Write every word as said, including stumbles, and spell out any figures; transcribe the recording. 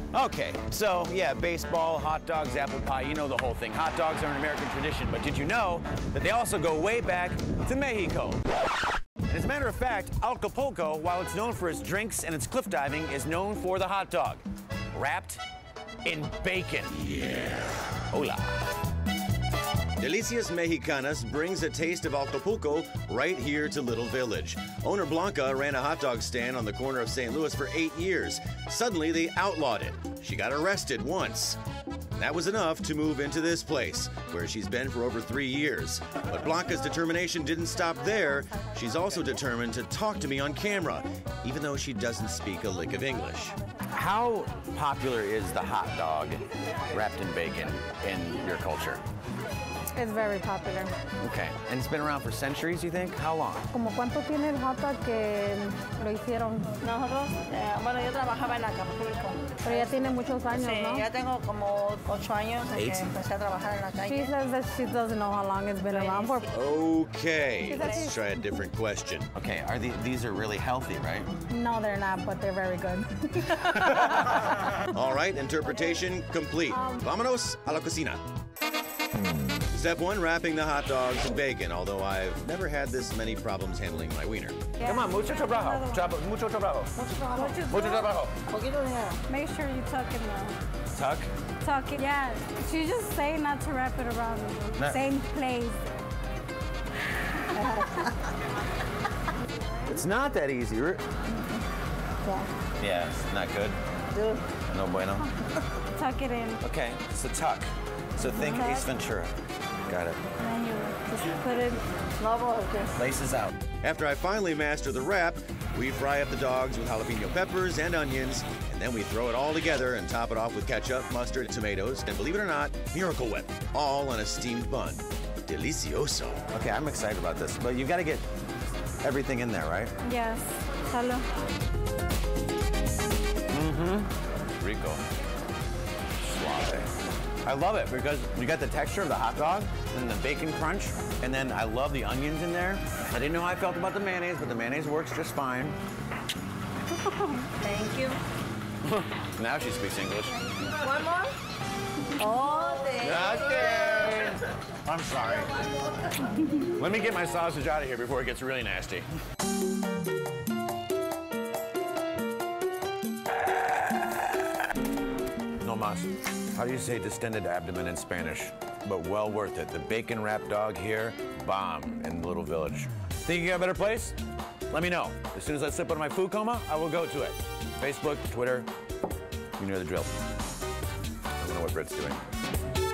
Okay, so yeah, baseball, hot dogs, apple pie, you know the whole thing. Hot dogs are an American tradition, but did you know that they also go way back to Mexico? And as a matter of fact, Acapulco, while it's known for its drinks and its cliff diving, is known for the hot dog, wrapped in bacon. Yeah. Hola. Delicias Mexicanas brings a taste of Acapulco right here to Little Village. Owner Blanca ran a hot dog stand on the corner of Saint Louis for eight years. Suddenly, they outlawed it. She got arrested once. That was enough to move into this place, where she's been for over three years. But Blanca's determination didn't stop there. She's also determined to talk to me on camera, even though she doesn't speak a lick of English. How popular is the hot dog wrapped in bacon in your culture? It's very popular. Okay, and it's been around for centuries, you think? How long? ¿Cómo cuánto tiene el hot dog que lo hicieron? Nosotros, eh, bueno, yo trabajaba en Acapulco. Pero ya tiene muchos años, sí, ¿no? ya tengo como ocho años de que empecé a trabajar en la calle. She says that she doesn't know how long it's been around for. Okay, let's try a different question. Okay, are the, these are really healthy, right? No, they're not, but they're very good. All right, interpretation complete. Um, Vámonos a la cocina. Step one, wrapping the hot dogs in bacon, although I've never had this many problems handling my wiener. Yeah. Come on, mucho trabajo. Tra mucho trabajo. Mucho trabajo. Mucho trabajo. Poquito dinero. Make sure you tuck it now. Tuck? Tuck it. Yeah. She's just saying not to wrap it around the no. same place. It's not that easy. Yeah. Yeah, it's not good. Dude. No bueno. Tuck it in. Okay, so tuck. So think Tuck. Ace Ventura. Got it. And then you just put it. Laces out. After I finally master the wrap, we fry up the dogs with jalapeno peppers and onions, and then we throw it all together and top it off with ketchup, mustard, tomatoes, and believe it or not, Miracle Whip, all on a steamed bun. Delicioso. Okay, I'm excited about this, but you've got to get everything in there, right? Yes. Hello. Mm-hmm. Rico. Suave. I love it because you got the texture of the hot dog and the bacon crunch, and then I love the onions in there. I didn't know how I felt about the mayonnaise, but the mayonnaise works just fine. Thank you. Now she speaks English. One more? Oh, thank Okay. I'm sorry. Let me get my sausage out of here before it gets really nasty. No mas. How do you say distended abdomen in Spanish? But well worth it. The bacon wrapped dog here, bomb in the Little Village. Think you got a better place? Let me know. As soon as I slip out of my food coma, I will go to it. Facebook, Twitter, you know the drill. I don't know what Britt's doing.